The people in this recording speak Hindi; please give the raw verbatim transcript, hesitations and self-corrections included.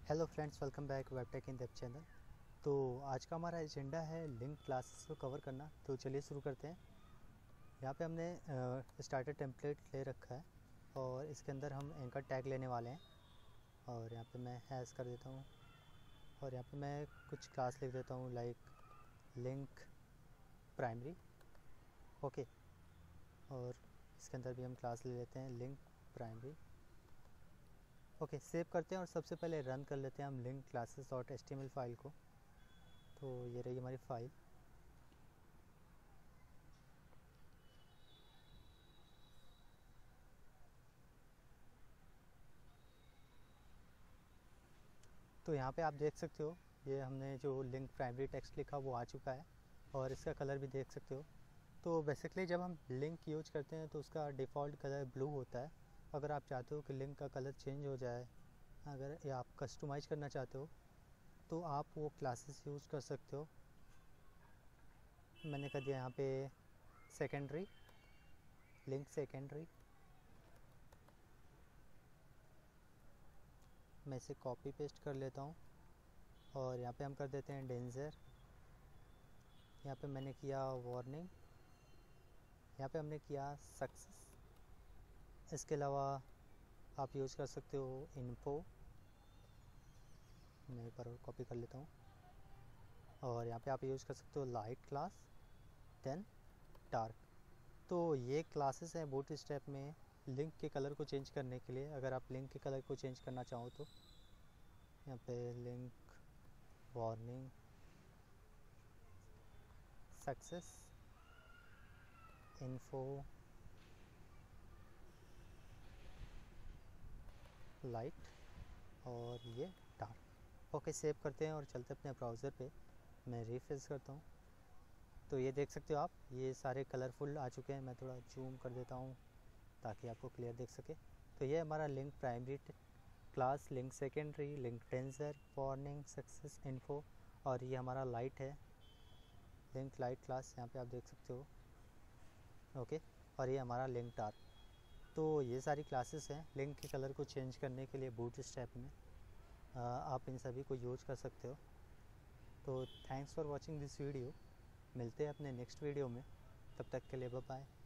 हेलो फ्रेंड्स, वेलकम बैक वेबटेक इन डेप चैनल। तो आज का हमारा एजेंडा है लिंक क्लासेस को कवर करना। तो चलिए शुरू करते हैं। यहाँ पे हमने स्टार्टर टेम्पलेट ले रखा है और इसके अंदर हम एंकर टैग लेने वाले हैं। और यहाँ पे मैं हैश कर देता हूँ और यहाँ पे मैं कुछ क्लास लिख देता हूँ लाइक लिंक प्राइमरी। ओके, और इसके अंदर भी हम क्लास ले लेते हैं लिंक प्राइमरी। ओके, सेव करते हैं और सबसे पहले रन कर लेते हैं हम link classes dot H T M L file को। तो ये रही हमारी फाइल। तो यहाँ पे आप देख सकते हो, ये हमने जो लिंक प्राइमरी टेक्स्ट लिखा वो आ चुका है और इसका कलर भी देख सकते हो। तो बेसिकली जब हम लिंक यूज करते हैं तो उसका डिफ़ॉल्ट कलर ब्लू होता है। अगर आप चाहते हो कि लिंक का कलर चेंज हो जाए, अगर या आप कस्टमाइज़ करना चाहते हो तो आप वो क्लासेस यूज़ कर सकते हो। मैंने कर दिया यहाँ पे सेकेंडरी, लिंक सेकेंडरी। मैं इसे कॉपी पेस्ट कर लेता हूँ और यहाँ पे हम कर देते हैं डेंजर। यहाँ पे मैंने किया वार्निंग, यहाँ पे हमने किया सक्सेस। इसके अलावा आप यूज़ कर सकते हो इन्फो। मैं एक बार और कॉपी कर लेता हूँ और यहाँ पे आप यूज़ कर सकते हो लाइट क्लास, देन डार्क। तो ये क्लासेस हैं बूट स्ट्रैप में लिंक के कलर को चेंज करने के लिए। अगर आप लिंक के कलर को चेंज करना चाहो तो यहाँ पे link warning, success, info, light और ये डार्क। ओके, सेव करते हैं और चलते अपने ब्राउज़र पे। मैं रिफ्रेश करता हूँ तो ये देख सकते हो आप, ये सारे कलरफुल आ चुके हैं। मैं थोड़ा जूम कर देता हूँ ताकि आपको क्लियर दिख सके। तो ये हमारा link primary class, link secondary, link tensor, warning, success, info और ये हमारा लाइट है, लिंक लाइट क्लास। यहाँ पे आप देख सकते हो। ओके, और ये हमारा लिंक डार्क। तो ये सारी क्लासेस हैं लिंक के कलर को चेंज करने के लिए बूट स्ट्रैप में। आ, आप इन सभी को यूज कर सकते हो। तो thanks for watching this video. मिलते हैं अपने नेक्स्ट वीडियो में, तब तक के लिए बाय बाय।